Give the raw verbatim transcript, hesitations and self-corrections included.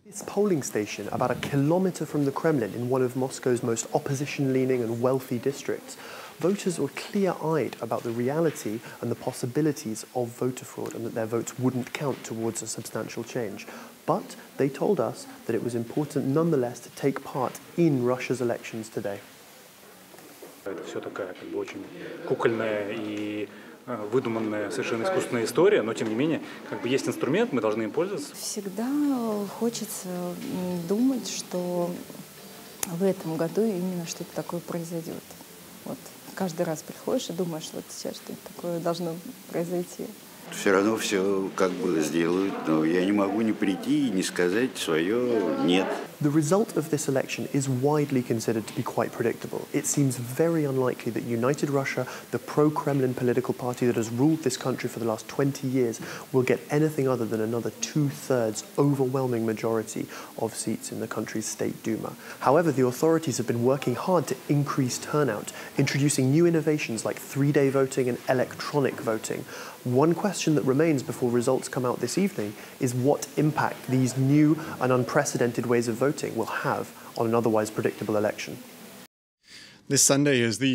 This polling station, about a kilometre from the Kremlin in one of Moscow's most opposition-leaning and wealthy districts, voters were clear-eyed about the reality and the possibilities of voter fraud and that their votes wouldn't count towards a substantial change. But they told us that it was important nonetheless to take part in Russia's elections today. Это все такая как бы очень кукольная и выдуманная, совершенно искусственная история, но тем не менее, как бы есть инструмент, мы должны им пользоваться. Всегда хочется думать, что в этом году именно что-то такое произойдет. Вот каждый раз приходишь и думаешь, что вот сейчас что-то такое должно произойти. Все равно все как бы сделают, но я не могу не прийти и не сказать свое «нет». The result of this election is widely considered to be quite predictable. It seems very unlikely that United Russia, the pro-Kremlin political party that has ruled this country for the last twenty years, will get anything other than another two-thirds overwhelming majority of seats in the country's State Duma. However, the authorities have been working hard to increase turnout, introducing new innovations like three-day voting and electronic voting. One question that remains before results come out this evening is what impact these new and unprecedented ways of voting will have on an otherwise predictable election. This Sunday is the